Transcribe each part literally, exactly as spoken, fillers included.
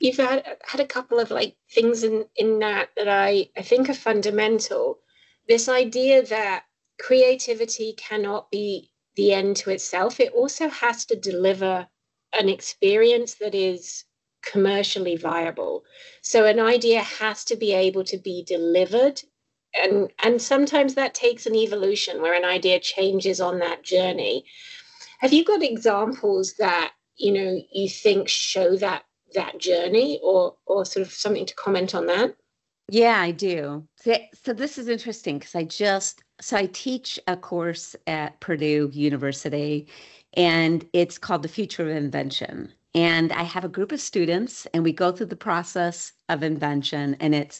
you've had had a couple of like things in in that that I I think are fundamental. This idea that creativity cannot be the end to itself. It also has to deliver an experience that is commercially viable. So an idea has to be able to be delivered. And, and sometimes that takes an evolution where an idea changes on that journey. Have you got examples that, you know, you think show that that journey, or or sort of something to comment on that? Yeah, I do. So, so this is interesting because I just, so I teach a course at Purdue University, and it's called The Future of Invention. And I have a group of students, and we go through the process of invention, and it's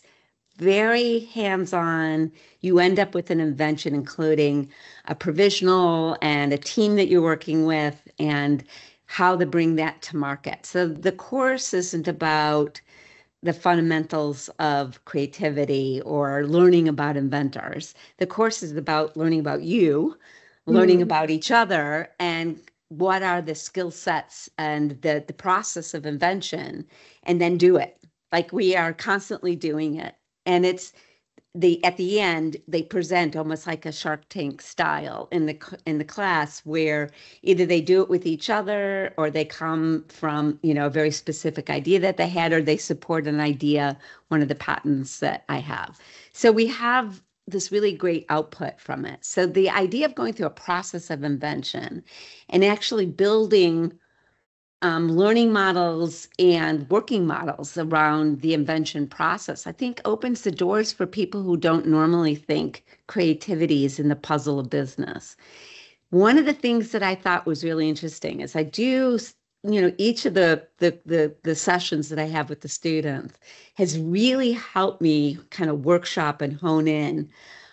very hands-on. You end up with an invention, including a provisional and a team that you're working with, and how to bring that to market. So the course isn't about the fundamentals of creativity or learning about inventors. The course is about learning about you, learning Mm. about each other, and what are the skill sets and the, the process of invention, and then do it. Like we are constantly doing it. And it's the at the end they present almost like a Shark Tank style in the in the class, where either they do it with each other, or they come from, you know, a very specific idea that they had, or they support an idea, one of the patents that I have. So we have this really great output from it. So the idea of going through a process of invention and actually building um, learning models and working models around the invention process, I think opens the doors for people who don't normally think creativity is in the puzzle of business. One of the things that I thought was really interesting is I do, you know, each of the the the, the sessions that I have with the students has really helped me kind of workshop and hone in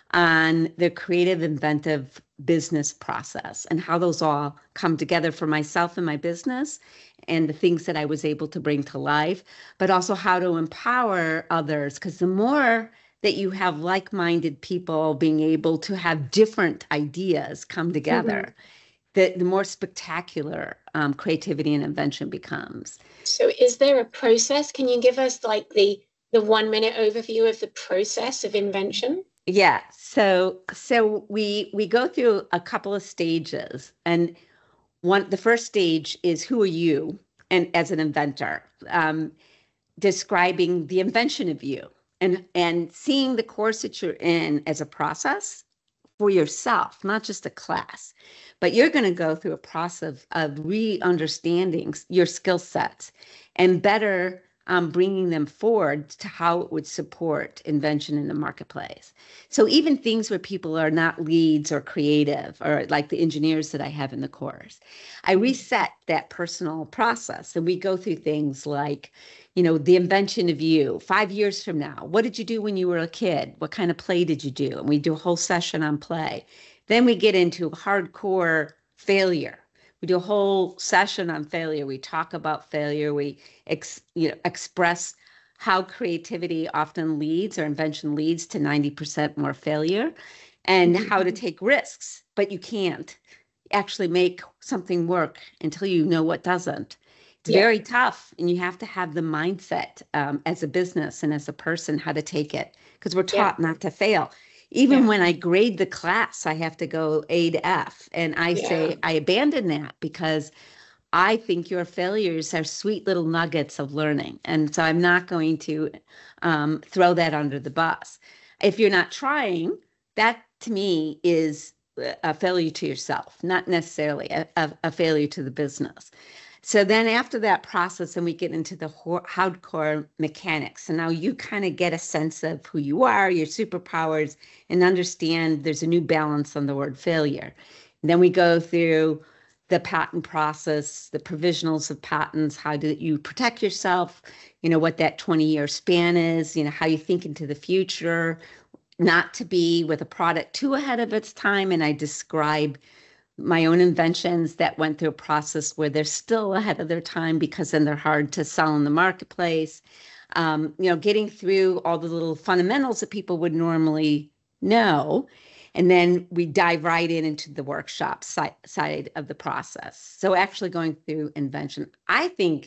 on the creative, inventive business process and how those all come together for myself and my business, and the things that I was able to bring to life, but also how to empower others. Because the more that you have like-minded people being able to have different ideas come Mhm. together, the, the more spectacular um, creativity and invention becomes. So is there a process? Can you give us like the the one minute overview of the process of invention? Yeah, so so we we go through a couple of stages, and one the first stage is who are you, and as an inventor, um, describing the invention of you, and and seeing the course that you're in as a process for yourself, not just a class, but you're going to go through a process of re-understanding your skill sets and better um, bringing them forward to how it would support invention in the marketplace. So even things where people are not leads or creative, or like the engineers that I have in the course, I reset that personal process, and we go through things like, you know, the invention of you five years from now. What did you do when you were a kid? What kind of play did you do? And we do a whole session on play. Then we get into hardcore failure. We do a whole session on failure. We talk about failure. We ex, you know, express how creativity often leads, or invention leads, to ninety percent more failure, and Mhm. how to take risks. But you can't actually make something work until you know what doesn't. It's Yeah, very tough, and you have to have the mindset um, as a business and as a person how to take it, because we're yeah, taught not to fail. Even yeah, when I grade the class, I have to go A to F, and I yeah. say I abandon that because I think your failures are sweet little nuggets of learning, and so I'm not going to um, throw that under the bus. If you're not trying, that to me is a failure to yourself, not necessarily a, a, a failure to the business. So then after that process, and we get into the hardcore mechanics. So now you kind of get a sense of who you are, your superpowers, and understand there's a new balance on the word failure. And then we go through the patent process, the provisionals of patents, how do you protect yourself, you know, what that twenty year span is, you know, how you think into the future, not to be with a product too ahead of its time. And I describe my own inventions that went through a process where they're still ahead of their time, because then they're hard to sell in the marketplace. Um, you know, getting through all the little fundamentals that people would normally know. And then we dive right in into the workshop side, side of the process. So actually going through invention, I think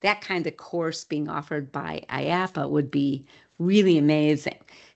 that kind of course being offered by I A P A would be really amazing.